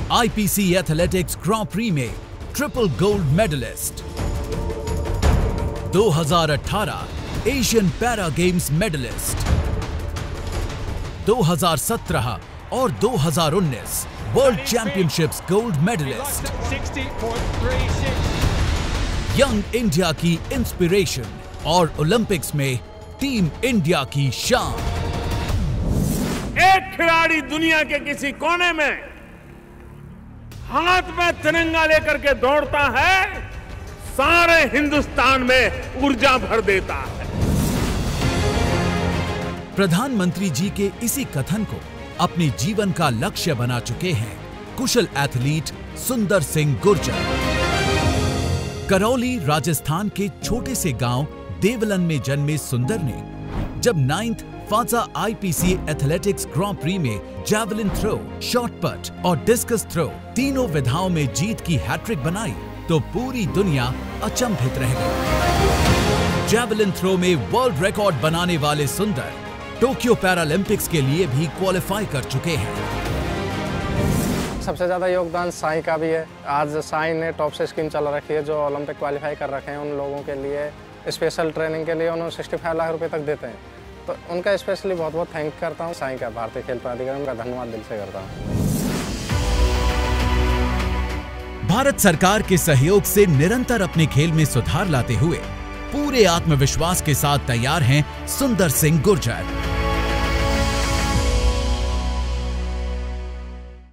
IPC athletics grand prix में triple gold medallist, 2018 Asian para games medallist, 2017 और 2019 world championships gold medallist, young India की inspiration और Olympics में team India की शान। एक खिलाड़ी दुनिया के किसी कोने में हाथ में तिरंगा लेकर के दौड़ता है, सारे हिंदुस्तान में ऊर्जा भर देता है। प्रधानमंत्री जी के इसी कथन को अपने जीवन का लक्ष्य बना चुके हैं कुशल एथलीट सुंदर सिंह गुर्जर। करौली राजस्थान के छोटे से गांव देवलन में जन्मे सुंदर ने जब 9th Fazza IPC athletics grand prix में जैवलिन थ्रो, शॉट पुट और डिस्कस थ्रो तीनों विधाओं में जीत की हैट्रिक बनाई तो पूरी दुनिया अचंभित रह गई। जैवलिन थ्रो में वर्ल्ड रिकॉर्ड बनाने वाले सुंदर टोक्यो पैरालंपिक्स के लिए भी क्वालिफाई कर चुके हैं। सबसे ज्यादा योगदान साई का भी है। आज साई ने टॉप से स्कीम चला रखी है, जो ओलंपिक क्वालिफाई कर रखे हैं उन लोगों के लिए स्पेशल ट्रेनिंग के लिए उन्होंने 65 लाख रुपए तक देते हैं। तो उनका स्पेशली बहुत बहुत थैंक करता हूँ। साई का, भारतीय खेल प्राधिकरण का धन्यवाद दिल से करता हूँ। भारत सरकार के सहयोग से निरंतर अपने खेल में सुधार लाते हुए पूरे आत्मविश्वास के साथ तैयार हैं सुंदर सिंह गुर्जर।